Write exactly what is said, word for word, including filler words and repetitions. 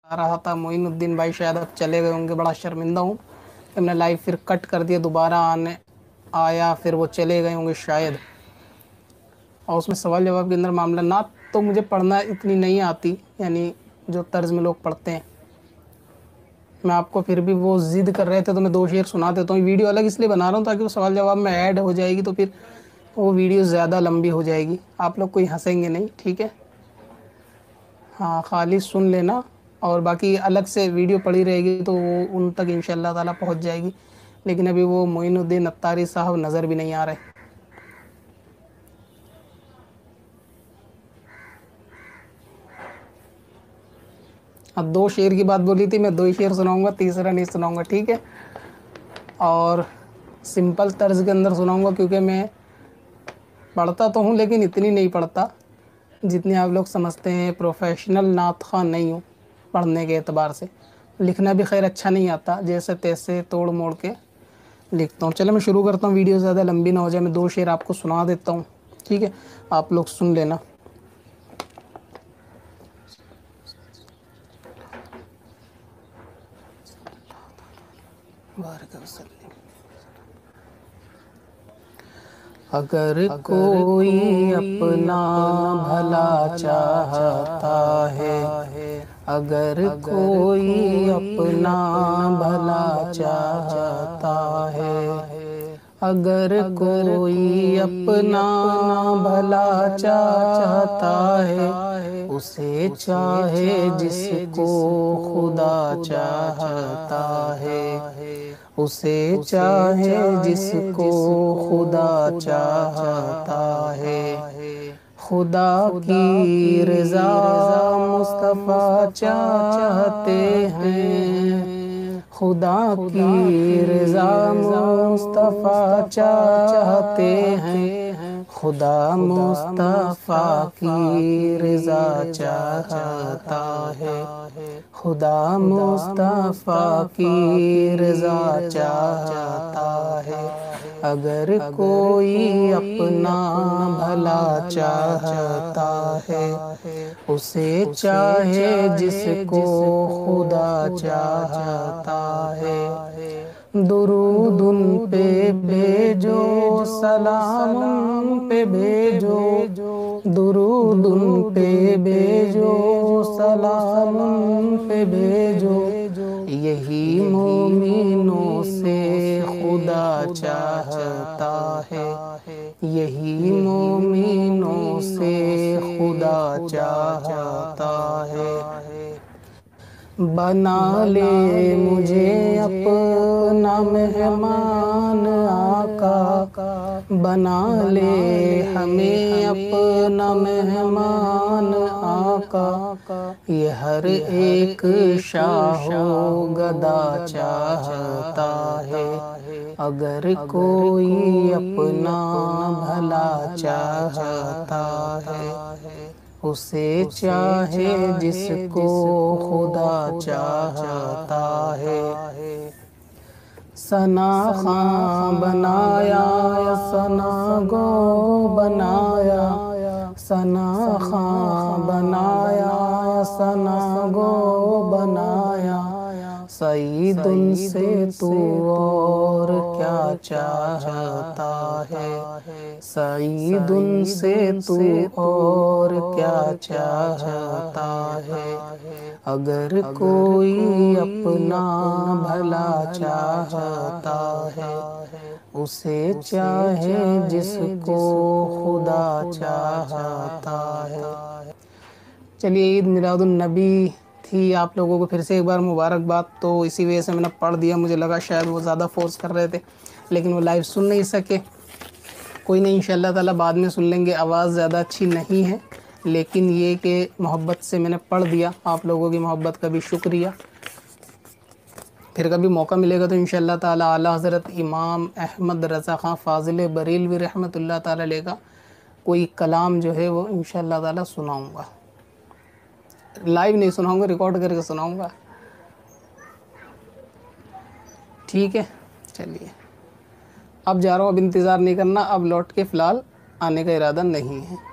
रहा था। मोइनुद्दीन भाई शायद अब चले गए होंगे, बड़ा शर्मिंदा हूँ। हमने लाइव फिर कट कर दिया, दोबारा आने आया, फिर वो चले गए होंगे शायद। और उसमें सवाल जवाब के अंदर मामला ना, तो मुझे पढ़ना इतनी नहीं आती, यानी जो तर्ज में लोग पढ़ते हैं। मैं आपको फिर भी वो जिद कर रहे थे तो मैं दो शेर सुना देता हूँ। वीडियो अलग इसलिए बना रहा हूँ ताकि वो सवाल जवाब में ऐड हो जाएगी, तो फिर वो वीडियो ज़्यादा लंबी हो जाएगी, आप लोग कोई हंसेंगे नहीं, ठीक है। हाँ, खाली सुन लेना, और बाकी अलग से वीडियो पड़ी रहेगी तो वो उन तक इंशाल्लाह ताला पहुँच जाएगी। लेकिन अभी वो मोइनुद्दीन अत्तारी साहब नज़र भी नहीं आ रहे। अब दो शेर की बात बोली थी, मैं दो ही शेर सुनाऊंगा, तीसरा नहीं सुनाऊंगा, ठीक है। और सिंपल तर्ज के अंदर सुनाऊंगा, क्योंकि मैं पढ़ता तो हूँ लेकिन इतनी नहीं पढ़ता जितनी आप लोग समझते हैं। प्रोफेशनल नात ख़्वां नहीं हूँ पढ़ने के एतबार से। लिखना भी खैर अच्छा नहीं आता, जैसे तैसे तोड़ मोड़ के लिखता हूँ। चलो मैं शुरू करता हूँ, वीडियो ज़्यादा लंबी ना हो जाए। मैं दो शेर आपको सुना देता हूँ, ठीक है, आप लोग सुन लेना। अगर कोई अपना भला चाहता है, अगर कोई अपना भला चाहता है, अगर कोई अपना भला चाहता है, उसे चाहे जिसको खुदा चाहता है, उसे चाहे जिसको खुदा चाहता है। खुदा की रज़ा मुस्तफ़ा चाहते हैं, खुदा की रज़ा मुस्तफ़ा चाहते हैं, खुदा मुस्तफ़ा की रज़ा चाहता है, खुदा मुस्तफ़ा की रज़ा चाहता है। अगर कोई अपना भला चाहता है, उसे चाहे जिसको खुदा चाहता है। दुरूद उन पे भेजो, सलाम उन पे भेजो, दुरूद उन पे भेजो, सलाम उन पे भेजो। यही मोमिनों से खुदा चाहता है, यही मोमिनों से खुदा चाहता है। बना ले मुझे अपना मेहमान आका, बना ले हमें अपना मेहमान आका। ये हर एक शाहो गदा चाहता है, अगर कोई अपना भला चाहता है, उसे चाहे जिसको खुदा चाहता है। सना खां बनाया, सना गो बनाया, सना खां बनाया, सना गो बनाया। सईद उनसे तू और क्या चाहता है, सईद उनसे तू और क्या चाहता है। अगर कोई अपना भला चाहता है, उसे चाहे जिसको खुदा चाहता है। चलिए, ईद मिलादुन नबी थी, आप लोगों को फिर से एक बार मुबारकबाद। तो इसी वजह से मैंने पढ़ दिया, मुझे लगा शायद वो ज़्यादा फोर्स कर रहे थे, लेकिन वो लाइव सुन नहीं सके। कोई नहीं, इंशाल्लाह ताला बाद में सुन लेंगे। आवाज़ ज़्यादा अच्छी नहीं है, लेकिन ये कि मोहब्बत से मैंने पढ़ दिया, आप लोगों की मोहब्बत का भी शुक्रिया। फिर कभी मौका मिलेगा तो इंशाल्लाह ताला आला हज़रत इमाम अहमद रज़ा ख़ान फ़ाज़िल बरेलवी रहमतुल्लाह ताला लेगा कोई कलाम जो है वो इंशाल्लाह ताला सुनाऊँगा। लाइव नहीं सुनाऊँगा, रिकॉर्ड करके सुनाऊँगा, ठीक है। चलिए, अब जा रहा हूँ, अब इंतज़ार नहीं करना, अब लौट के फ़िलहाल आने का इरादा नहीं है।